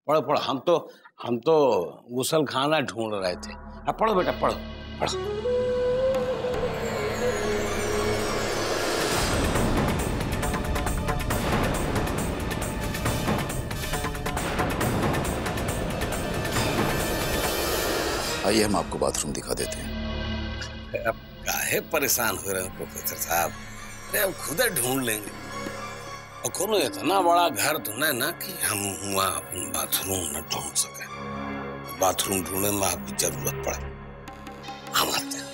पढ़ो पढ़ो, हम तो गुसल खाना ढूंढ रहे थे। अब पढ़ो बेटा, पढ़ो पढ़ो। आइए हम आपको बाथरूम दिखा देते हैं। अब काहे परेशान हो रहे हैं प्रोफेसर साहब? अरे अब खुद ढूंढ लेंगे। और कोनो इतना बड़ा घर तो नहीं ना कि हम वहाँ बाथरूम न ढूंढ सके। बाथरूम ढूंढने में आपकी जरूरत पड़े, हम आते हैं।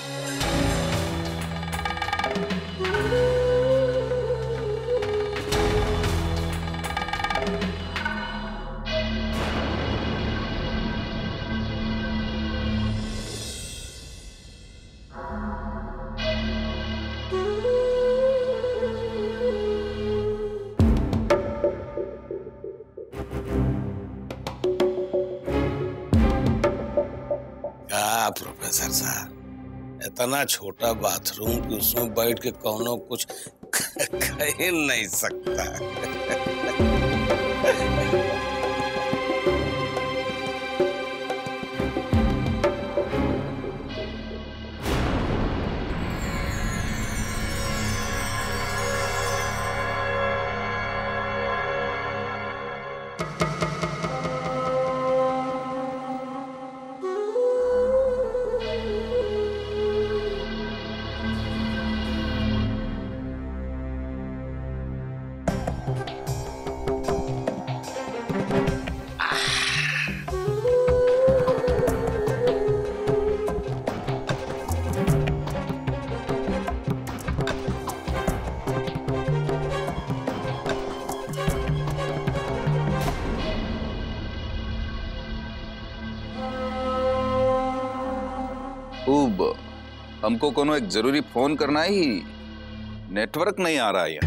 प्रोफेसर साहब, इतना छोटा बाथरूम कि उसमें बैठ के कौनो कुछ कह नहीं सकता। खूब, हमको कोनो एक जरूरी फोन करना ही, नेटवर्क नहीं आ रहा है।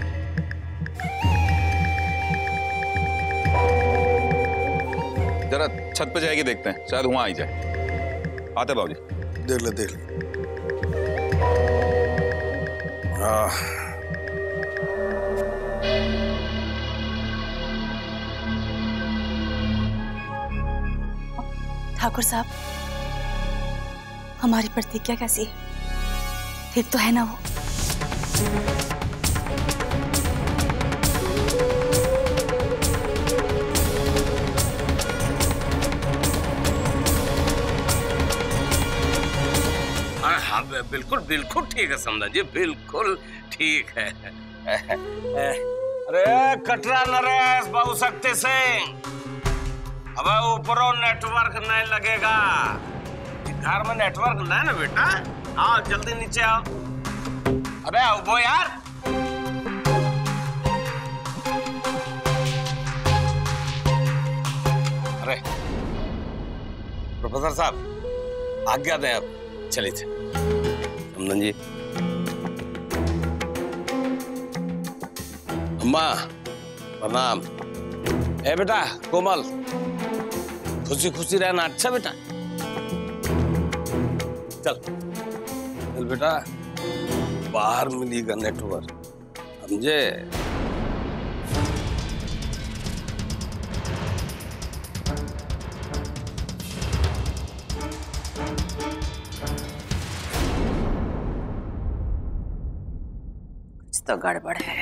जरा छत पे जाएगी, देखते हैं, शायद वहां आ जाए। आते बाबूजी। देख ले देख ले। ठाकुर साहब, हमारी प्रतिज्ञा कैसी है? ठीक तो है ना वो? हाँ बिल्कुल बिल्कुल ठीक है समझा जी, बिल्कुल ठीक है। अरे कटरा नरेश बहु शक्ति सिंह, अब ऊपरों नेटवर्क नहीं लगेगा। घर में नेटवर्क नहीं ना बेटा, आओ जल्दी नीचे आओ। अबे आओ वो यार। अरे प्रोफेसर साहब आज्ञा दें, आप चलिए थे। नंदन जी, अम्मा प्रणाम। ए बेटा कोमल, खुशी खुशी रहना, अच्छा बेटा। चल चल बेटा, बाहर मिलेगा नेटवर्क, समझे? कुछ तो गड़बड़ है।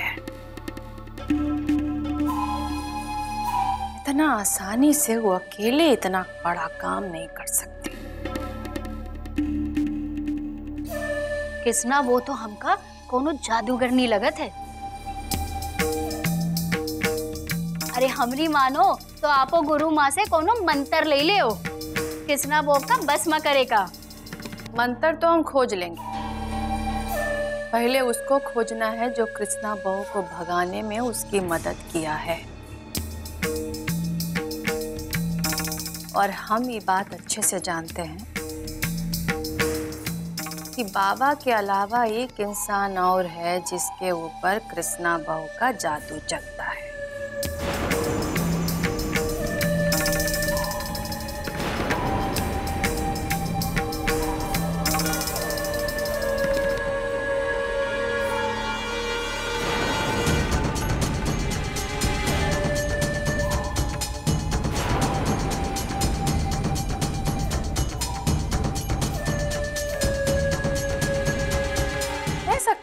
इतना आसानी से वो अकेले इतना बड़ा काम नहीं कर सकती। कृष्णा, वो तो हमका कोनो जादूगर नहीं लगत है। अरे हमरी मानो तो आपो गुरु माँ से कोनो मंत्र ले ले हो, कृष्णा वो का बस म करेगा। मंत्र तो हम खोज लेंगे, पहले उसको खोजना है जो कृष्णा बहू को भगाने में उसकी मदद किया है। और हम ये बात अच्छे से जानते हैं कि बाबा के अलावा एक इंसान और है जिसके ऊपर कृष्णा बहू का जादू चलता है।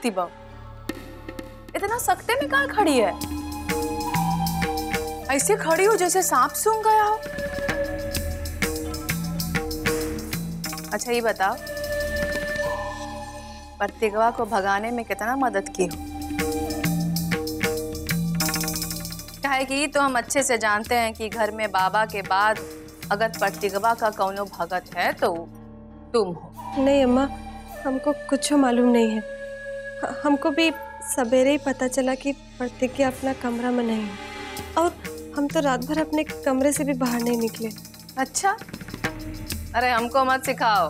शक्ति बहू, इतना सकते में कहाँ खड़ी है? ऐसे खड़ी हो जैसे सांप सूंघ गया हो। अच्छा ये बताओ, प्रतिगवा को भगाने में कितना मदद की हो? काहे कि तो हम अच्छे से जानते हैं कि घर में बाबा के बाद अगर प्रतिगवा का कौनो भगत है तो तुम हो। नहीं अम्मा, हमको कुछ मालूम नहीं है। हमको भी सवेरे ही पता चला कि प्रतिज्ञा अपना कमरा में नहीं है, और हम तो रात भर अपने कमरे से भी बाहर नहीं निकले। अच्छा, अरे हमको मत सिखाओ,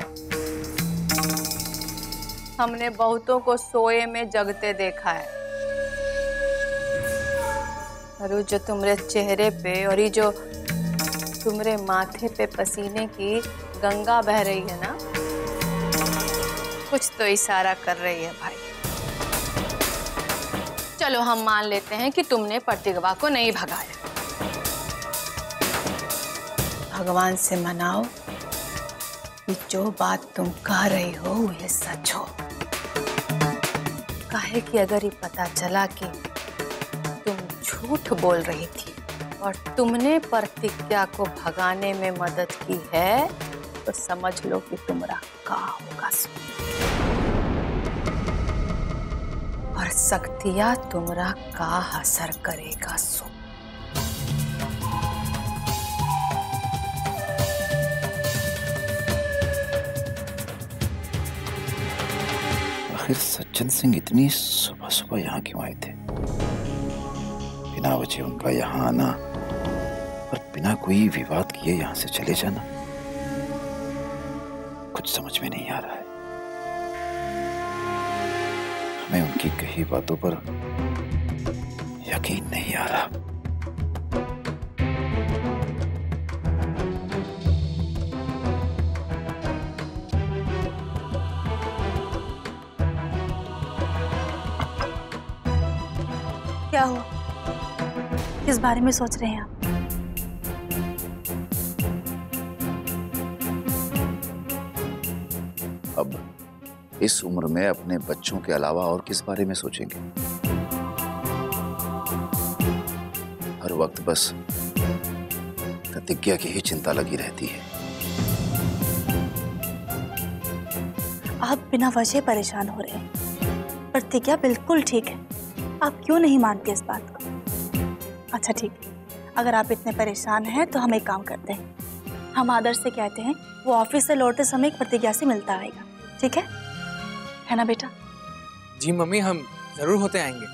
हमने बहुतों को सोए में जगते देखा है। और जो तुम्हारे चेहरे पे और ये जो तुम्हारे माथे पे पसीने की गंगा बह रही है ना, कुछ तो इशारा कर रही है भाई। चलो हम मान लेते हैं कि तुमने प्रतिगवा को नहीं भगाया। भगवान से मनाओ कि जो बात तुम कह रही हो ये सच हो। काहे कि अगर ये पता चला कि तुम झूठ बोल रही थी और तुमने प्रतिज्ञा को भगाने में मदद की है, तो समझ लो कि तुम्हारा का होगा और शक्तियां तुम्हारा का असर करेगा सो। आखिर सज्जन सिंह इतनी सुबह सुबह यहाँ क्यों आए थे? बिना वजह उनका यहाँ आना और बिना कोई विवाद किए यहाँ से चले जाना कुछ समझ में नहीं आ रहा है। हमें उनकी कही बातों पर यकीन नहीं आ रहा। क्या हुआ? किस बारे में सोच रहे हैं आप? अब इस उम्र में अपने बच्चों के अलावा और किस बारे में सोचेंगे? हर वक्त बस प्रतिज्ञा की ही चिंता लगी रहती है। आप बिना वजह परेशान हो रहे हैं। प्रतिज्ञा बिल्कुल ठीक है, आप क्यों नहीं मानते इस बात को? अच्छा ठीक है, अगर आप इतने परेशान हैं तो हम एक काम करते हैं, हम आदर्श से कहते हैं वो ऑफिस से लौटते समय एक प्रतिज्ञा से मिलता आएगा, ठीक है ना बेटा? जी मम्मी, हम जरूर होते आएंगे।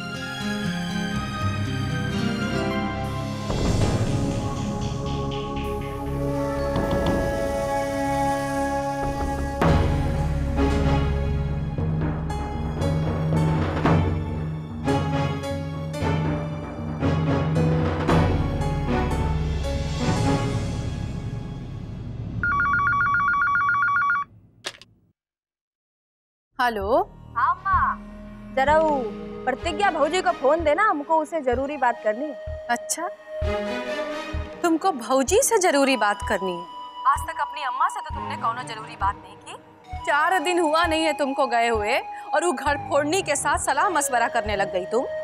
हेलो। हाँ माँ, जरा वो प्रतिज्ञा भौजी को फोन देना, हमको उसे जरूरी बात करनी है। अच्छा, तुमको भौजी से जरूरी बात करनी है? आज तक अपनी अम्मा से तो तुमने कौनो जरूरी बात नहीं की। 4 दिन हुआ नहीं है तुमको गए हुए और वो घर फोड़नी के साथ सलाह मशवरा करने लग गई तुम।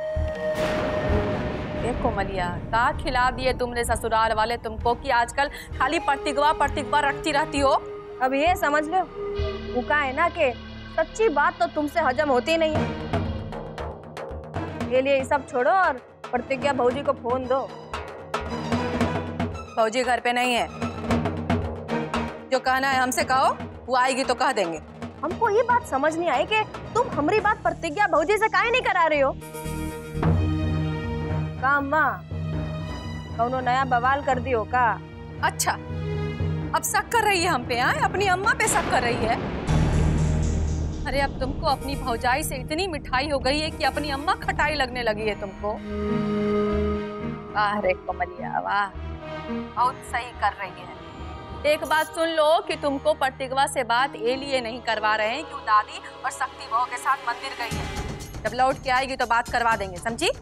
देखो मलिया, का खिला दिए तुमने ससुराल वाले तुमको कि आजकल खाली प्रतिज्ञा रखती रहती हो। अब ये समझ लो, वो का है ना कि सच्ची बात तो तुमसे हजम होती नहीं है। ये लिए ये सब छोड़ो और प्रतिज्ञा भौजी को फोन दो। भौजी घर पे नहीं है, जो कहना है हमसे कहो, वो आएगी तो कह देंगे। हमको ये बात समझ नहीं आई कि तुम हमारी बात प्रतिज्ञा भौजी से काहे नहीं करा रही हो? का अम्मा कौनो नया बवाल कर दी हो का? अच्छा, अब शक कर रही है हम पे? अपनी अम्मा पे शक कर रही है? अरे अब तुमको अपनी भौजाई से इतनी मिठाई हो गई है कि अपनी अम्मा खटाई लगने लगी है तुमको। वाह रे कमलिया वाह, बहुत सही कर रही है। एक बात सुन लो कि तुमको प्रतिज्ञा से बात ये लिए नहीं करवा रहे हैं कि दादी और शक्ति बहू के साथ मंदिर गई है। जब लौट के आएगी तो बात करवा देंगे, समझी?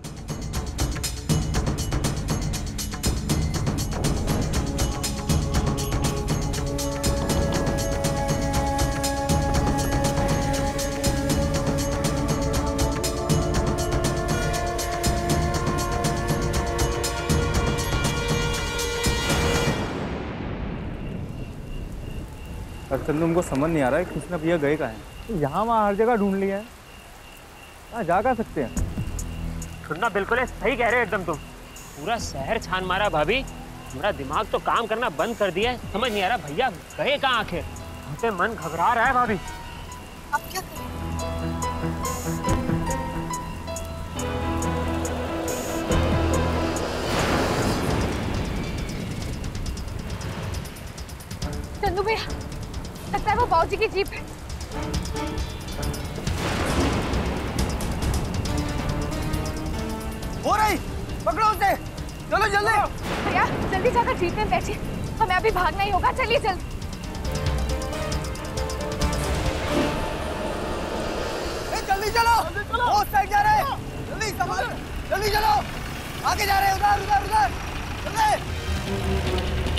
असल तुमको समझ नहीं आ रहा है कृष्णा भैया गए कहाँ हैं? तो यहाँ वहाँ हर जगह ढूंढ लिया है, कहाँ जा कर सकते हैं? सुनना बिल्कुल है, सही कह रहे हो एकदम तुम। पूरा शहर छान मारा भाभी, मेरा दिमाग तो काम करना बंद कर दिया है। समझ नहीं आ रहा भैया गए कहाँ आखिर। हमसे मन घबरा रहा है भाभी। अब क्या करें? चंदू भैया, लगता है वो बाबूजी की जीप है। हो रही, पकड़ो उसे, चलो जल्दी। भैया जल्दी जाकर जीप में बैठिए, हमें अभी भागना ही होगा। चलिए जल्दी। जल्दी चलो, वो साइड जा रहे हैं, जल्दी संभाल, जल्दी चलो, आगे जा रहे हैं, उधर उधर उधर, जल्दी।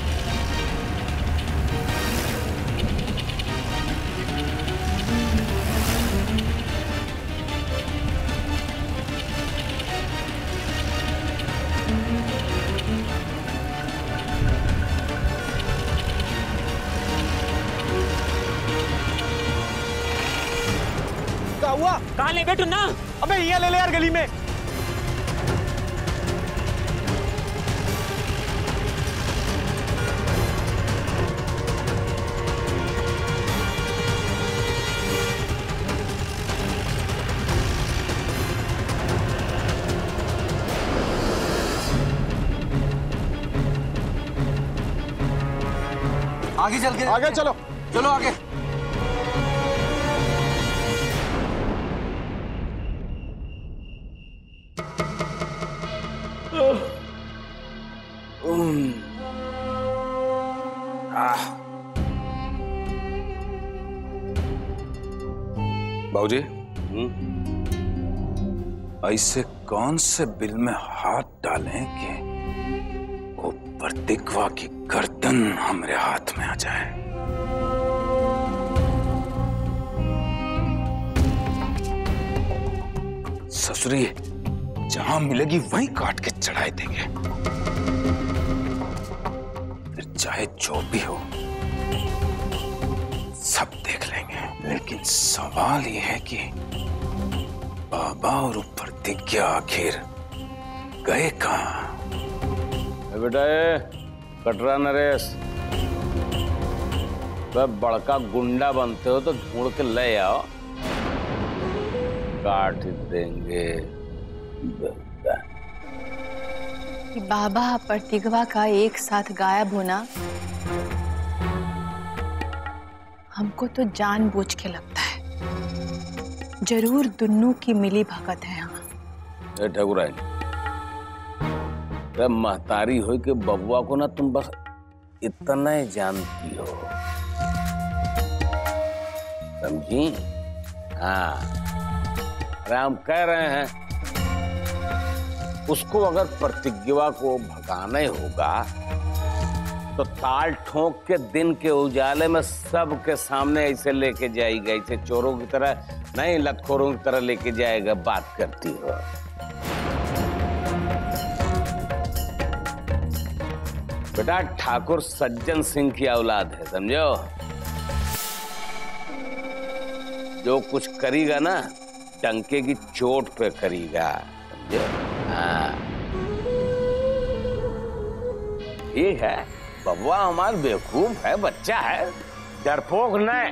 क्या हुआ? कहाँ ले बैठू ना? अबे यहाँ ले ले यार गली में। आगे चल के, आगे चलो, चलो आगे। बाबूजी, ऐसे कौन से बिल में हाथ डालें कि वो प्रतिज्ञा की गर्दन हमारे हाथ में आ जाए? ससुरी जहां मिलेगी वहीं काट के चढ़ाई देंगे, फिर चाहे जो भी हो सब देख लेंगे। लेकिन सवाल यह है कि बाबा और प्रतिज्ञा आखिर गए कहां? बेटा कटरा नरेश, वह बड़का गुंडा बनते हो तो ढूंढ के ले आओ, काट देंगे। कि बाबा प्रतिज्ञा का एक साथ गायब होना हमको तो जानबूझ के लगता है। जरूर दुन्नों की मिली भगत है यहाँ। ठकुराइन, महतारी हो कि बबुआ को ना तुम बस इतना ही जानती हो, समझी? हाँ, अरे हम कह रहे हैं उसको अगर प्रतिज्ञा को भगाना ही होगा तो ताल ठोक के दिन के उजाले में सबके सामने ऐसे लेके जाएगा, ऐसे चोरों की तरह नहीं, लतखोरों की तरह लेके जाएगा। बात करती हो बेटा, ठाकुर सज्जन सिंह की औलाद है, समझो? जो कुछ करेगा ना डंके की चोट पे करेगा, समझो? हाँ, ठीक है। बबुआ हमारा बेवकूफ है, बच्चा है, डरपोक नहीं।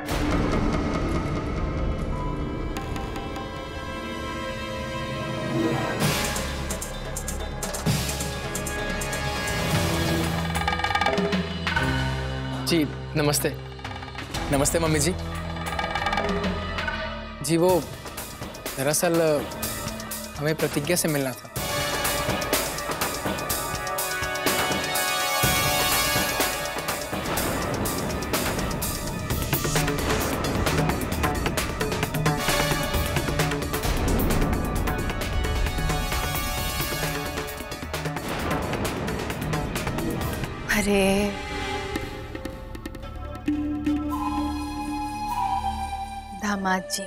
जी नमस्ते। नमस्ते मम्मी जी। जी वो दरअसल हमें प्रतिज्ञा से मिलना था। अरे दामाद जी,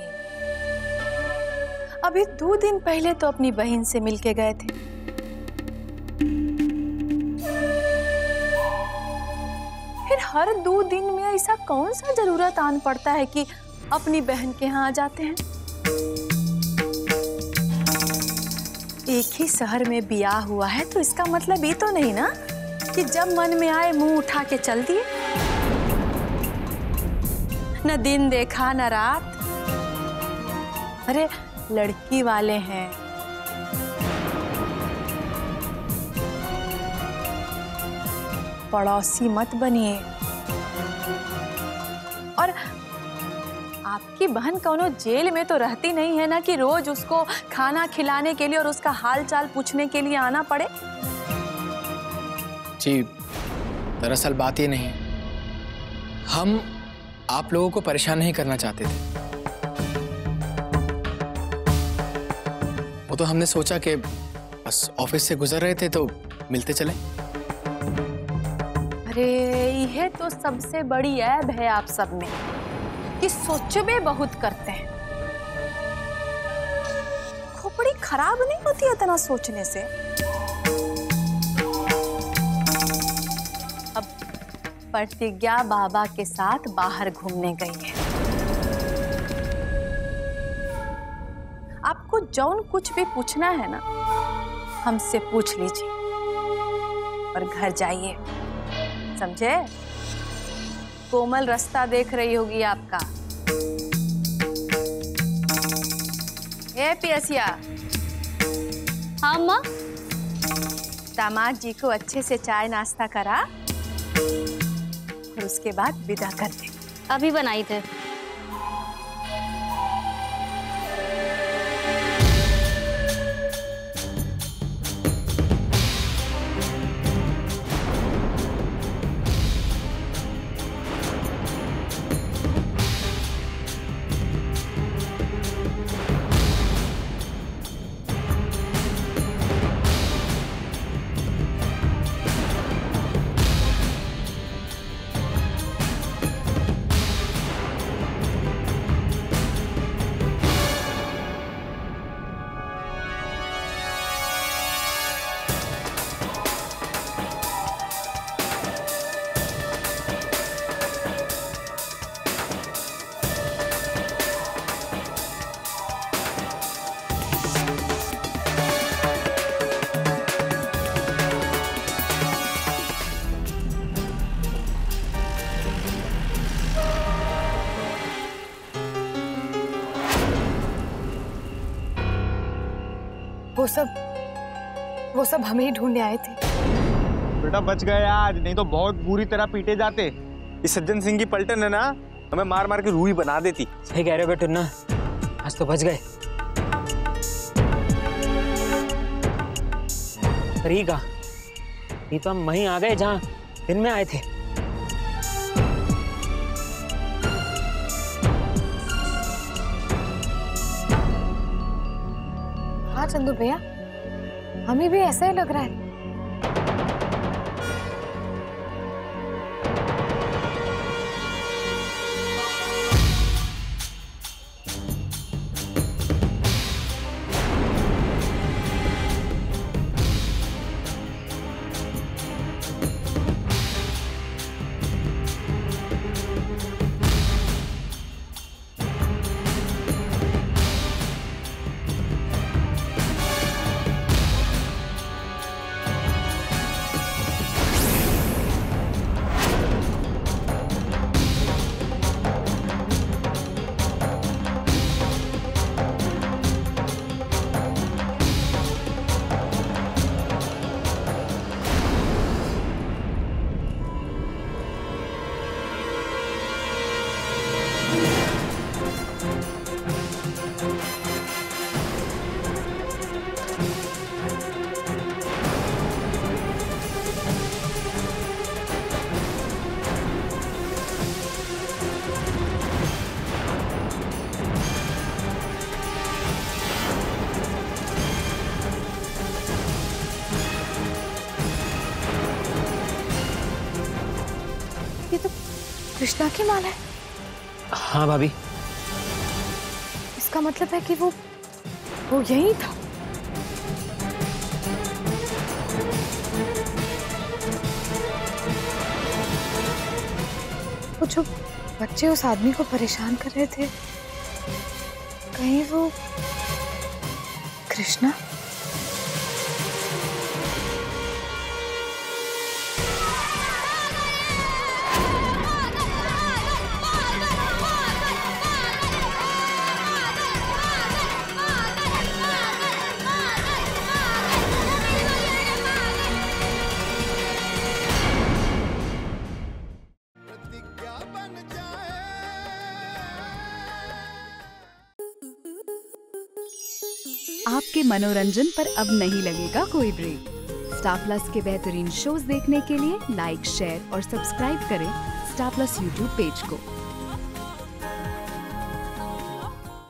अभी 2 दिन पहले तो अपनी बहन से मिलके गए थे। फिर हर 2 दिन में ऐसा कौन सा जरूरत आन पड़ता है कि अपनी बहन के यहाँ आ जाते हैं? एक ही शहर में ब्याह हुआ है तो इसका मतलब ये तो नहीं ना कि जब मन में आए मुंह उठा के चल दिए। न दिन देखा न रात। अरे लड़की वाले हैं, पड़ोसी मत बनिए। और आपकी बहन कौनो जेल में तो रहती नहीं है ना कि रोज उसको खाना खिलाने के लिए और उसका हाल चाल पूछने के लिए आना पड़े। जी दरअसल बात ये नहीं, हम आप लोगों को परेशान नहीं करना चाहते थे। वो तो हमने सोचा कि बस ऑफिस से गुजर रहे थे तो मिलते चले। अरे यह तो सबसे बड़ी ऐब है आप सब में कि सोचबे बहुत करते हैं। खोपड़ी खराब नहीं होती इतना सोचने से। अब प्रतिज्ञा बाबा के साथ बाहर घूमने गई है। आपको जौन कुछ भी पूछना है ना हमसे पूछ लीजिए और घर जाइए, समझे? कोमल रास्ता देख रही होगी आपका। ए पियसिया। हाँ माँ। दामाद जी को अच्छे से चाय नाश्ता करा और उसके बाद विदा कर दे। अभी बनाई थे। वो सब हमें ही ढूंढने आए थे। बेटा बच गए आज, नहीं तो बहुत बुरी तरह पीटे जाते। इस सज्जन सिंह की पलटन है ना, हमें मार मार के रूही बना देती। सही कह रहे हो बेटू ना, आज तो बच गए। सही कहा, ये तो हम वहीं आ गए जहाँ दिन में आए थे। हाँ चंदू भैया, हमें भी ऐसा ही लग रहा है। कृष्णा की माला है। हाँ भाभी, इसका मतलब है कि वो यही था। जो बच्चे उस आदमी को परेशान कर रहे थे, कहीं वो कृष्णा? आपके मनोरंजन पर अब नहीं लगेगा कोई ब्रेक। स्टार प्लस के बेहतरीन शोज देखने के लिए लाइक, शेयर और सब्सक्राइब करें स्टार प्लस यूट्यूब पेज को।